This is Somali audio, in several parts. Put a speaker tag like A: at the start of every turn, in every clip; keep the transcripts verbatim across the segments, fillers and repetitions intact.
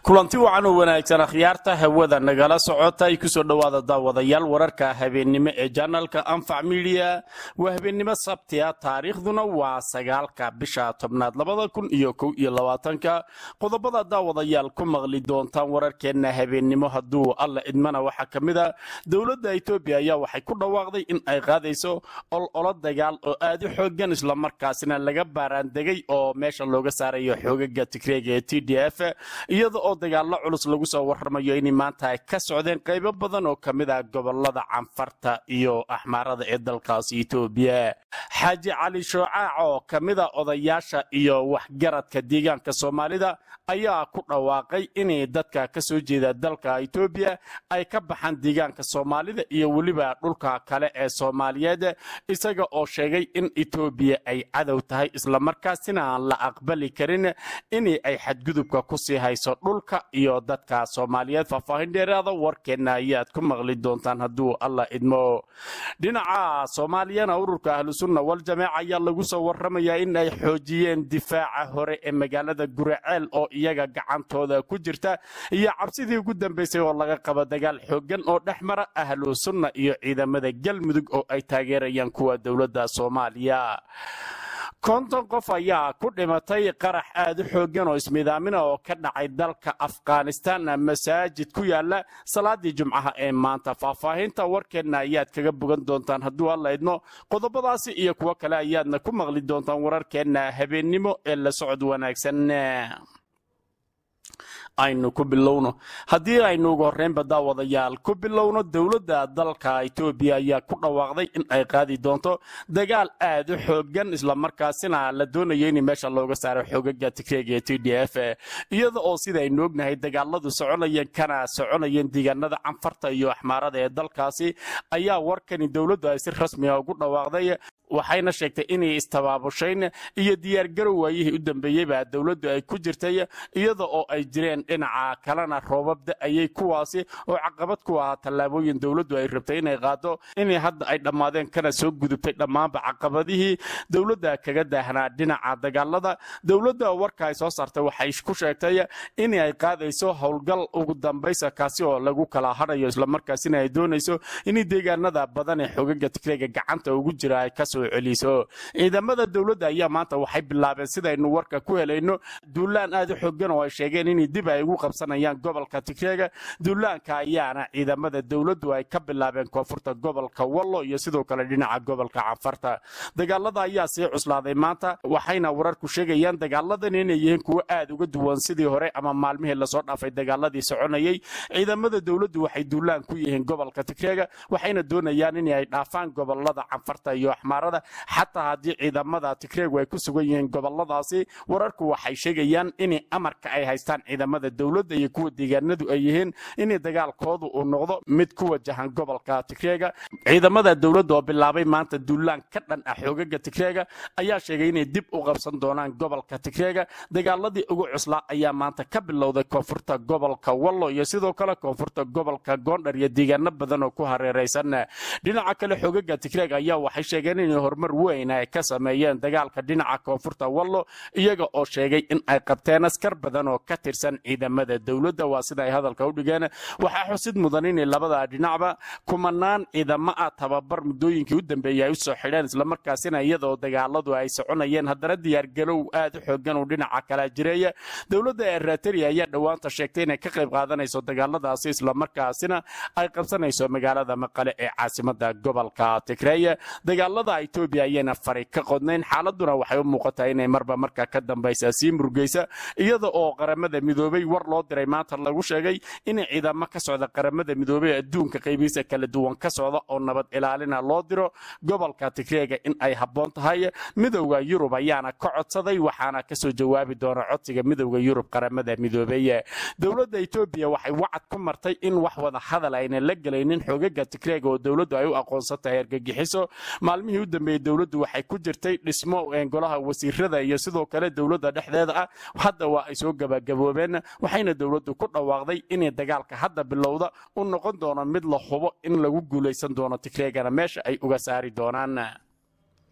A: kulanti wacan oo wanaagsan akhyaarta hawada nagala socota ay ku soo dhawaada daawadayaal wararka habeenimo ee channelka Anfac Media waa habeenimo sabtiya taariikhduna waa sagaalka bisha tobnaad labada kun iyo kow iyo labaatanka qodobada daawadayaal ku maqli doontaan wararkeena habeenimo haduu alla idmana waxa kamida dawladda Itoobiya ayaa waxay ku dhawaaqday in ay qaadayso ol olo dagaal oo aad u xoogan isla markaasina laga baaraan degay oo meesha looga saarayo xoogaga Tigreega ee T D F iyadoo oo dagaalo culus lagu soo warramayo in maanta ay ka socdeen qaybo badan oo kamid ah gobolada Canfarta iyo Axmaarada ee dalkaas Itoobiya Xaaji Cali Shoocac oo kamid ah odayaasha iyo waxgaradka deegaanka Soomaalida ayaa ku dhawaaqay in dadka ka soo jeeda dalka Itoobiya ay ka baxaan deegaanka Soomaalida iyo waliba dhulka kale ee Soomaaliyeed isaga oo sheegay in Itoobiya ay cadow tahay isla markaasina la aqbali karin in ay xadgudubka ku sii hayso dhulka iyo dadka Soomaaliyeed faahfaahin dheeraad ah warkeena ayaad ku maqli doontaan haduu alla idmo dhinaca Soomaaliyana ururka Ahlusunna wal Jamaaca ayaa lagu soo warramayaa in ay xoojiyeen difaaca hore ee magaalada Guraceel oo iyaga gacantooda ku jirta iyo cabsidii ugu dambeysay oo laga qabo dagaal xoogan oo dhexmara Ahlusunna iyo ciidamada Galmudug oo ay taageerayaan kuwa dawladda Soomaaliya konton qof ayaa ku dhimatay qarax aad u xoogan oo ismiidaamina oo ka dhacay dalka Afghanistan masaajid ku yaala salaadii Jumcaha ee maanta faahfaahinta warkeena ayaad kaga bogan doontaan haduu alla idmo qodobadaasi iyo kuwa kale ayaadna ku maqli doontaan wararkeena habeenimo ee la socod wanaagsan aynu ku bilowno hadii aynu ugu horreynba daawadayaal ku bilowno dawladda dalka Itoobiya ayaa ku dhawaaqday in ay qaadi doonto dagaal aad u xoogan isla markaasina la doonayo in meesha looga saaro xoogaga Tigreega ee T D F iyadoo oo sida aynu ognahay dagaaladu soconayeen kana soconayeen deegaanada Canfarta iyo Axmaarada ee dalkaasi ayaa warkani dawladdu ay si rasmi ah ugu dhawaaqday waxayna sheegtay inay istabaabushayn iyo diyaar garow waayihii u dambeeyay baa dawladdu ay ku jirtay iyadoo oo ay jireen dhinaca kalena roobabda ayay kuwaasi oo caqabad ku ah talaabooyin dawladdu ay rabtay inay qaado in hadda ay dhamaadeen kana soo gudubtay dhamaanba caqabadihii dawladda kaga daahnaa dhinaca dagaalada dawladda warka ay soo saartay waxay ku sheegtay in ay qaadayso howlgal ugu dambaysa kaasi oo lagu kala harayo isla markaasina ay doonayso in deegaanada badan ee xoogaga Tigreega gacanta ugu jira ay ka celiso ciidamada dawladda ayaa maanta waxay bilaabeen sidaynu warka ku helayno duulaan aad u xoogan oo ay sheegeen in dib ay ugu qabsanayaan gobolka Tigreega duulaanka ayaana ciidamada dawladdu ay ka bilaabeen koonfurta gobolka Wallo iyo sidoo kale dhinaca gobolka Canfarta dagaalada ayaa sii cuslaaday maanta waxayna wararku sheegayaan dagaaladan inay yihiin kuwa aad uga duwan sidii hore ama maalmihii la soo dhaafay dagaaladii soconayay ciidamada dawladdu waxay duulaan ku yihiin gobolka Tigreega waxayna doonayaan in ay dhaafaan gobolada Canfarta iyo Axmaarada حتى هذه ciidamada Tigreeg way ku sugan yihiin goboladaasi wararku waxay sheegayaan in amarka ay haystaan ciidamada dawladda iyo kuwa deegaanadu ay yihiin in dagaalkoodu uu noqdo mid ku wajahan gobolka Tigreega ciidamada dawladda oo bilaabay maanta duulaan ka dhan ah xoogaga Tigreega ayaa sheegay in dib u qabsan doonaan gobolka Tigreega dagaaladii ugu cuslaa ayaa maanta ka bilowday koonfurta gobolka Wallo iyo sidoo kale koonfurta gobolka Gondar iyo deegaano badan oo ku hareeraysan dhinaca kale xoogaga Tigreega ayaa waxay sheegeen in horumar weyn ay ka sameeyeen dagaalka dhinaca koonfurta Wallo iyaga oo sheegay in ay qabteen askar badan oo ka tirsan ciidamada dawladda waa sida ay hadalka u dhigeen waxa xusid mudan in labada dhinacba kumanaan ciidamo ah tababar muddooyinkii u dambeeyay ay soo xidheen isla markaasina iyadoo dagaaladu ay soconayeen haddana diyaar garow aad u xoogan oo dhinaca kala jireeya dawladda Eritrea ayaa dhawaanta sheegtay inay ka qayb qaadanayso dagaaladaasi isla markaasina ay qabsanayso magaalada Maqale ee caasimadda gobolka Tigreega dagaalada Itoobiya ayana faray ka qodnayn xaaladuna waxay u muuqataa inay marba marka ka dambaysa sii murugaysa iyada oo qaramada midoobay war loo diray maanta lagu sheegay in ciidamo ka socda qaramada midoobay adduunka qaybiisa kala duwan ka socda oo nabad ilaalina loo diro gobolka Tigreega in ay haboon tahay midowga Yurub ayaana ka codsaday waxaana ka soo jawaabi doona codsiga midowga Yurub qaramada midoobay dawladda Itoobiya waxay wacad ku martay in wax wada hadal ayna la galaynin xoogaga Tigreega oo dawladdu ay u aqoonsatay argagixiso maalmihii u dambeeyay dawladdu waxay ku jirtay dhismo golaha wasiirada iyo sidoo kale dawladda dhexdeeda ah hadda waa ay soo gabagaboobeen waxayna dawladdu ku dhawaaqday in dagaalka hadda bilowda uu noqon doono mid la hubo in lagu guuleysan doono Tigreegana meesha ay uga saari doonaan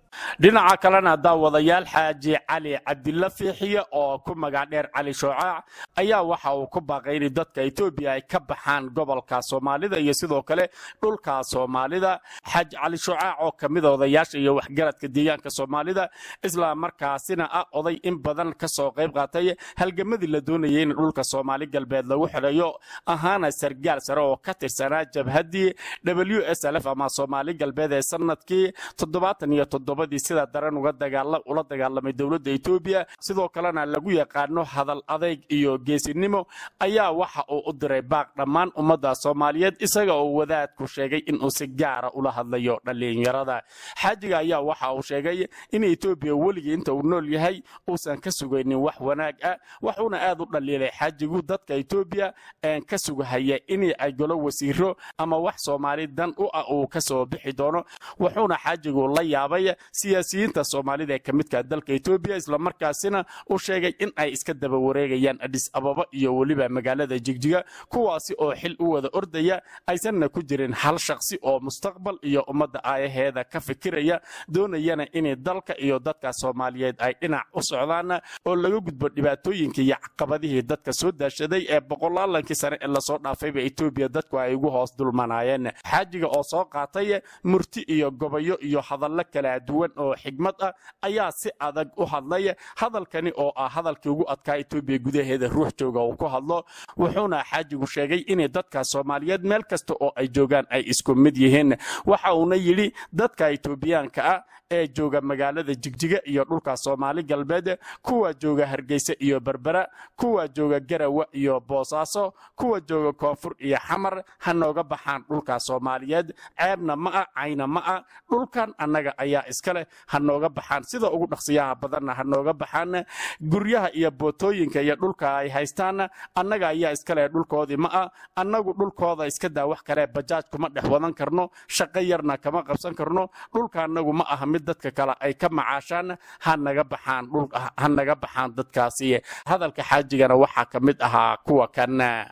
A: dhinaca kalena daawadayaal xaaji cali cabdilla fiixiye oo ku magac dheer cali shoocac ayaa waxa uu ku baaqay in dadka Itoobiya ay ka baxaan gobolka Soomaalida iyo sidoo kale dhulka Soomaalida. xaaji cali shoocac oo kamid ah odayaasha iyo waxgaradka deegaanka Soomaalida isla markaasina ah oday in badan ka soo qayb qaatay halgamadii la doonayay in dhulka Soomaali galbeed lagu xirayo ahaana sargaal sare oo ka tirsanaa jabhadii W S L F ama Soomaali galbeed ee sanadkii toddobaatan iyo toddoba sida daran uga dagaalama ula dagaalamay dawladda Itoobiya sidoo kalena lagu yaqaano hadal adeeg iyo geesinimo ayaa waxa uu u diray baaq dhammaan ummadda Soomaaliyeed isaga oo wadaad ku sheegay in uu si gaar ah ula hadlayo dhalinyarada. xaajiga ayaa waxa uu sheegay in Itoobiya waligeed inta uu nool yahay uusan ka sugaynin wax wanaag ah wuxuuna aad u dhaliilay xaajigu dadka Itoobiya aan ka sugahaya in ay golo wasiiro ama wax Soomaali dan u ah uu ka soo bixi doono wuxuuna xaajigu la yaabay siyaasiyiinta Soomaalida ee kamidka dalka Itoobiya isla markaasina uu sheegay in ay iska daba wareegayaan Addis Ababa iyo waliba magaalada Jigjiga kuwaasi oo xil u wada ordaya aysanna ku jirin hal shakhsi oo mustaqbal iyo ummadda aayaheeda ka fikiraya doonayana in dalka iyo dadka Soomaaliyeed ay dhinac u socdaan oo laga gudbo dhibaatooyinka iyo caqabadihii dadka soo daashaday ee boqolaalankii sano ee la soo dhaafay ba Itoobiya dadku ay ugu hoos dulmanayeen. xaajiga oo soo qaatay murti iyo gobayo iyo hadallo kala duwan oo xigmad ah ayaa si adag u hadlay hadalkani oo ah hadalkii ugu adkaa Itoobiya gudaheeda ruux jooga oo ku hadlo wuxuuna xaajigu sheegay in dadka Soomaaliyeed meel kasta oo ay joogaan ay isku mid yihiin waxa uu yiri dadka Itoobiyaanka ah ee jooga magaalada Jigjiga iyo dhulka Soomaali galbeed kuwa jooga Hargeysa iyo Berbera kuwa jooga Garawa iyo Boosaaso kuwa jooga Koonfur iyo Xamar hanooga baxaan dhulka Soomaaliyeed ceebna ma ah ayna ma ah dhulkan annaga ayaa iskale hanooga baxaan sida ugu dhaqsiyaha badanna hanooga baxaan guryaha iyo bootooyinka iyo dhulka ay haystaan annaga ayaa iskale dhulkoodii ma ah annagu dhulkooda iska daa wax kale bajaaj kuma dhex wadan karno shaqo yarna kama qabsan karno dhulka annagu ma aha mid dadka kale ay ka macaashaan hanaga baxaan dhul hanaga baxaan dadkaasi. hadalka xaajigana waxa kamid ahaa kuwa kana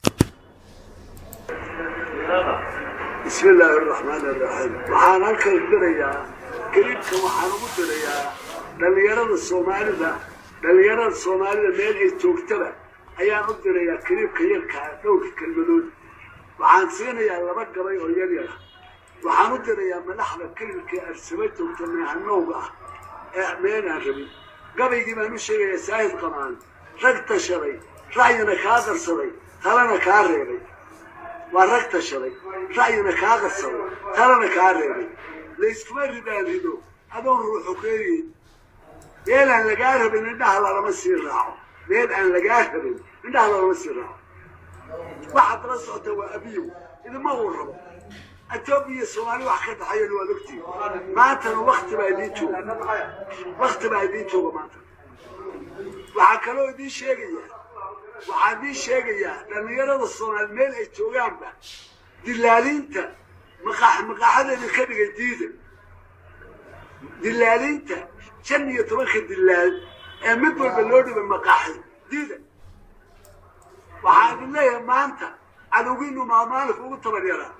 B: بسم الله الرحمن الرحيم waxaan halkan dirayaa kaliibka waxaan ugu dirayaa dhalinyarada Soomaalida dhalinyarada Soomaalida meel ay joogtaba ayaan u dirayaa kaliibka yarka dhowr kalmadood waxaan siinayaa laba gabay oo yar yar waxaan u dirayaa madaxda kaliibka arsaba joogta meehanowga ee meena rabi gabaygii baan u sheegayaa saahid qamaan rag tashaday raayina ka qarsaday talana ka reebay ورقت شري رأينا كاغر سوى ترانا كاريري ليس كمار رباليدو هذون روحو كيري ميل أن لقاها بين إنها على مسير راعو ميل أن لقاها بين إنها على مسير راعو واحد رسعه توا أبيو إذا ما هو الرب التوبية الصومالي وحكت حيال والوقتي ماتنا وقت بعديتو وقت بعديتو ماتنا وحكالو دي شيء waxaan ii sheegayaa dhalinyarada Soomaali meel ay joogaanba dilaalinta maqax maqaxadeeda ka dhigay diida dilaalinta shan iyo toban dilaal ee mid walba loo dhibay maqaxi diida waxaan leeyahay maanta aduginu maamaalku ugu tabaryara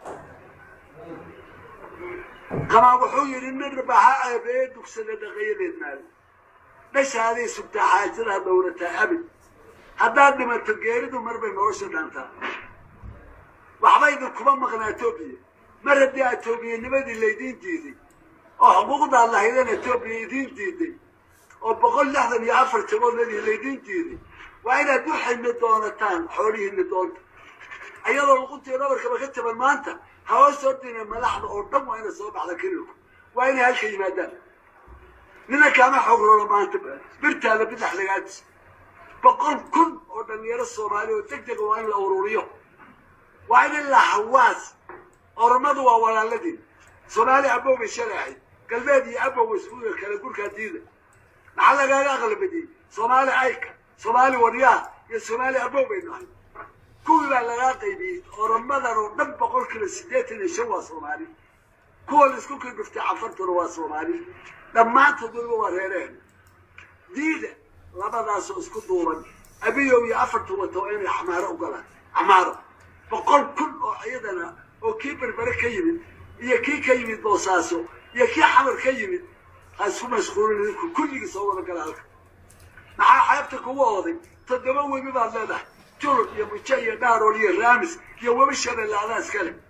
B: kama wuxuu yiri in rabaha ay bee dugsada dhaqayadeednaa dhashaadii subta xaajada dowladda abid هذا اللي ما تجاريد ومربي موش دانتا وحبايد الكبار مغنى توبية مرة دي توبية نبدي اللي يدين ديدي وحقوق ده الله يدين توبية يدين ديدي وبقول لحظة يعفر تقول لي اللي يدين ديدي وإذا دوحي النطونتان حوليه النطون أيضا لو قلت يا رابر كما كتب المانتا هوا صورتنا ملاحظة قدام وإنا صوب على كلكم وإنا هالشيء ما دام لنا كما حقروا المانتا برتا لبدح لقاتس بقول كل ودنيار الصومالي وتكتك وين الأوروريو وين الحواس أرمضوا ولا الذين صومالي أبو بالشرعي قلبي أبو وسوي كلا يقول كديدة على قال أغلب دي صومالي أيك صومالي ورياه يا صومالي أبو بينهم كل العلاقة دي أرمضوا ودم بقول كل سديت اللي شوا صومالي كل اسكو كل بفتح عفرت روا صومالي لما تدلوا ورهرين ديدة labadaas oo isku duuban abiyo iyo afartu wato in xamaaro u galaan xamaaro boqol kun oo ayadana oo kii berbere ka yimid iyo kii ka yimid Boosaaso iyo kii xamar ka yimid أسكو مشغول كل صورة كلامك مع حياتك هو واضح تدموي ببعض هذا جرد يا مجاي نار ولي رامس يا ومشهد اللي على اسكالك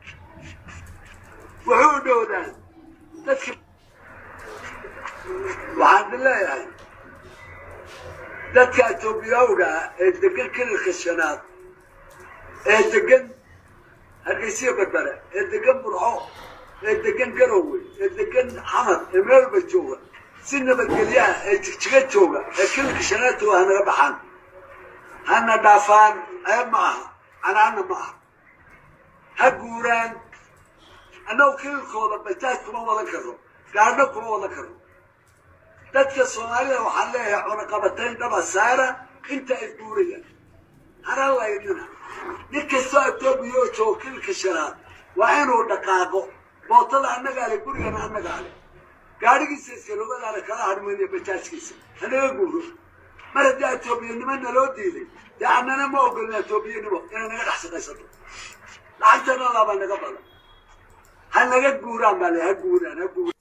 B: وحوده ذا تذكر وعند الله يعني dadka Itoobiyaawga ee degan kilka shanaad ee degan hargeysa badbara ee degan burco ee degan garowe ee degan xamad ee meelba jooga si nabadgelyaha ee jigjiga jooga ee kilka shanaad waa naga baxaan hana dhaafaan ay maaha anaana maaha ha guuraan anoo kilkooda bajaaj kuma wada karo gaadho kuma wada karo dadka Soomaaliya waxaa leeyahay cunaqabatayn daba saara inta ay guuriyaan hara laydina ninkasta Itoobiya oo kilka shanaad waa inuu dhaqaaqo bootada annaga ay gurigana annaga ay gaarigiisa iskaloobada kala harmay bajaajkiisa anaga guuro marada Itoobiya nimana loo diiday yaanana ma ogolna Itoobiya nimo inay naga dhaxsaqaysato lacagtana laba naga badan hanaga guuraan bale ha guuraan ha guuraan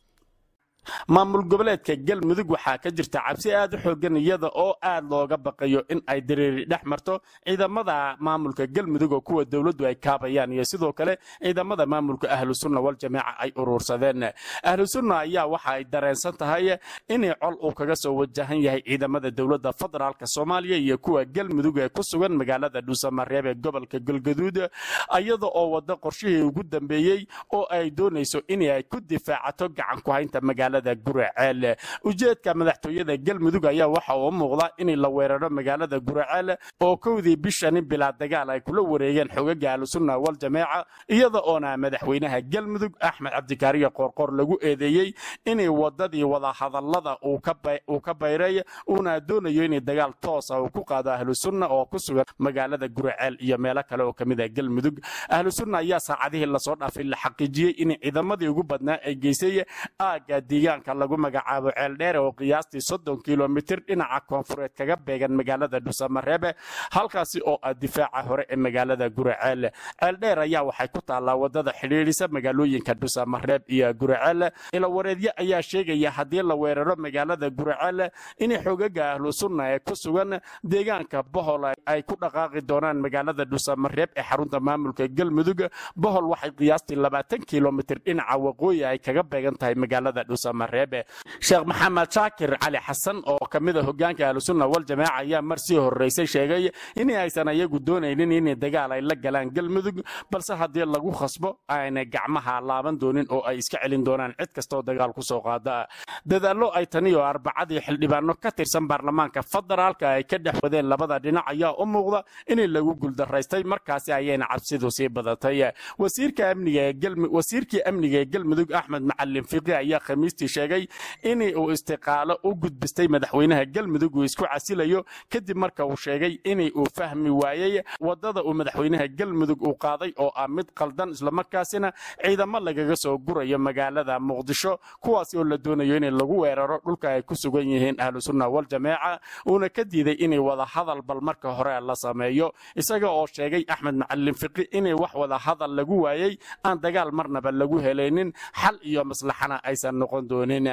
A: maamul goboleedka galmudug waxaa ka jirta cabsi aad u xoogan iyada oo aad looga baqayo in ay dareeri dhex marto ciidamada maamulka galmudug oo kuwa dawladdu ay kaabayaan iyo sidoo kale ciidamada maamulka ahlu sunna wal jamaaca ay urursadeen ahlu sunna ayaa waxa ay dareensan tahay in col uu kaga soo wajahan yahay ciidamada dawladda federaalka Soomaaliya iyo kuwa galmudug ee ku sugan magaalada Dhuusamareeb ee gobolka Galgaduud iyada oo wada qorshihii ugu dambeeyay oo ay doonayso in ay ku difaacato gacan ku haynta magaalada Guraceel ujeedka madaxtooyada galmudug ayaa waxa uu muuqdaa in la weeraro magaalada Guraceel oo kowdii bishan bilaa dagaal ay kula wareegeen xogaga ahlu sunna wal jamaaca iyada oo madaxweynaha galmudug Axmed Cabdikaariye Qoorqoor lagu eedeeyay in wadadii wada hadallada uu ka uu ka bayray una doonayo in dagaal toos ah uu ku qaado ahlu sunna oo ku sugan magaalada Guraceel iyo meelo kale oo kamid ah galmudug ahlu sunna ayaa saacadihii la soo dhaafay la xaqiijiyay in ciidamadii ugu badnaa ay geysay aaga deegaanka lagu magacaabo Ceeldheer oo qiyaastii soddon kiiloomitir dhinaca koonfureed kaga beegan magaalada Dhuusamareeb halkaasi oo ah difaaca hore ee magaalada Guraceel Ceeldheer ayaa waxay ku taalaa wadada xiriirisa magaalooyinka Dhuusamareeb iyo Guraceel ila wareedyo ayaa sheegaya hadii la weeraro magaalada Guraceel in xogaga ahlu sunna ee ku sugan deegaanka Bohol ay ku dhaqaaqi doonaan magaalada Dhuusamareeb ee xarunta maamulka galmudug Bohol waxay qiyaastii labaatan kiiloomitir dhinaca waqooyi ay kaga beegan tahay magaalada Dhuusamareeb Sheekh Maxamed Shaakir Cali Xasan oo kamid ah hogaanka ahlu sunna wal jamaaca ayaa marsi horeysay sheegay in aysan ayagu doonaynin in dagaal ay la galaan galmudug balse hadii lagu khasbo ayna gacmaha laaban doonin oo ay iska celin doonaan cid kasta oo dagaal ku soo qaada dadaalo ay taniyo arbacadii xildhibaano ka tirsan baarlamaanka federaalka ay ka dhaxwadeen labada dhinac ayaa u muuqda in lagu guuldaraystay markaasi ayayna cabsidu sii badatay wasiirka amniga ee galmudug wasiirkii amniga ee galmudug Axmed Macallin Fiqi ayaa khamiistii sheegay in uu istiqaalo u gudbistay madaxweynaha galmudug uu isku casilayo kadib marka uu sheegay in uu fahmi waayay wadada uu madaxweynaha galmudug uu qaaday oo ah mid qaldan isla markaasina ciidamo lagaga soo gurayo magaalada Muqdisho kuwaas oo la doonayo in lagu weeraro dhulka ay ku sugan yihiin ahlu sunna wal jamaaca una ka diiday in wada hadal bal marka hore la sameeyo isaga oo sheegay Axmed Macallin Fiqi in wax wada hadal lagu waayay aan dagaal marnaba lagu helaynin xal iyo maslaxana aysan noqon doonin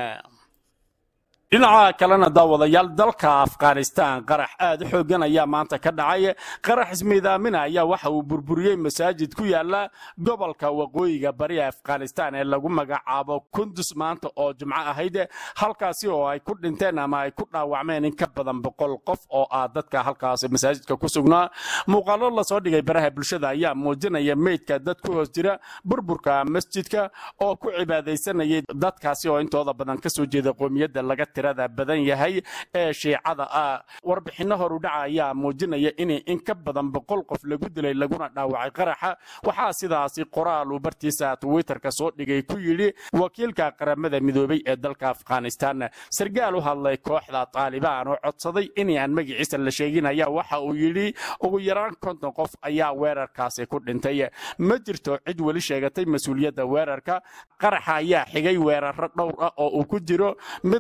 A: dhinaca kalena daawadayaal dalka Afghanistan qarax aad u xoogan ayaa maanta ka dhacay qarax ismiidaaminaya ayaa waxa uu burburiyay masaajid ku yaala gobolka waqooyiga bari Afghanistan ee lagu magacaabo Kunduz maanta oo Jimco ahayd halkaasi oo ay ku dhinteen ama ay ku dhaawacmeen in ka badan boqol qof oo ah dadka halkaas masaajidka ku sugnaa muuqaalo la soo dhigay baraha bulshada ayaa muujinaya meydka dad ku hoos jira burburka masjidka oo ku cibaadeysanayay dadkaasi oo intooda badan ka soo jeeda qoomiyadda laga tirada badan yahay ee shiicada ah warbixino hor u dhaca ayaa muujinaya in in ka badan boqol qof lagu dilay laguna dhaawacay qaraxa waxa sidaasi qoraal uu bartiisa Twitter-ka soo dhigay ku yiri wakiilka qaramada midoobay ee dalka Afghanistan sargaal u hadlay kooxda Taliban oo codsaday in aan magaciisa la sheegin ayaa waxa uu yiri ugu yaraan konton qof ayaa weerarkaasi ku dhintay ma jirto cid wali sheegatay mas'uuliyadda weerarka qaraxa ayaa xigay weerar dhowr ah oo uu ku jiro mid lagu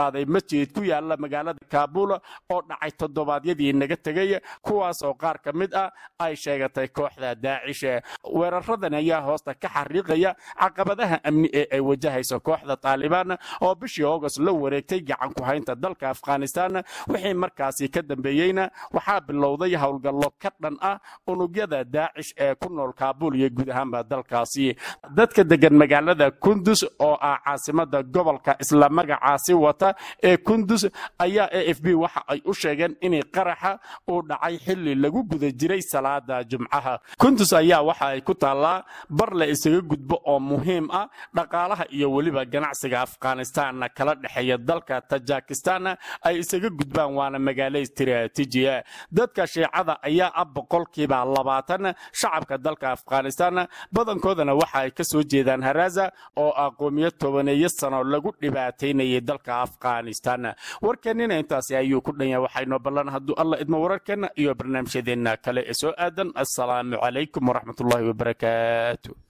A: qaaday masjid ku yaala magaalada Kaabul oo dhacay toddobaadyadii naga tagay kuwaas oo qaar ka mid ah ay sheegatay kooxda Daacish weeraradan ayaa hoosta ka xariiqaya caqabadaha amni ee ay wajahayso kooxda Taliban oo bishii August la wareegtay gacan ku haynta dalka Afghanistan wixii markaasi ka dambeeyayna waxaa bilowday howlgallo ka dhan ah unugyada Daacish ee ku nool Kaabul iyo guud ahaanba dalkaasi dadka degan magaalada Kunduz oo ah caasimada gobolka isla magacaasi wata ee Kunduz ayaa A F B waxa ay u sheegeen in qaraxa uu dhacay xilli lagu guda jiray salaada Jumcaha Kunduz ayaa waxa ay ku taalaa bar la isaga gudbo oo muhiim ah dhaqaalaha iyo waliba ganacsiga Afghanistan kala dhaxeeya dalka Tajikistan ay isaga gudbaan waana magaalo istiraatiiji ah dadka Shiicada ayaa ab boqolkiiba labaatan shacabka dalka Afghanistan badankoodana waxa ay ka soo jeedaan Haraza oo aqoomiyad tobaneeyo sano lagu dhibaateynayay dalka Afghanistan warkanina intaas ayuu ku dhan yahay waxaynu ballan hadduu Allah idmo wararkana iyo barnaamijyadeena kale ee soo aadan assalaamu calaykum waraxmatullaahi wabarakaatuh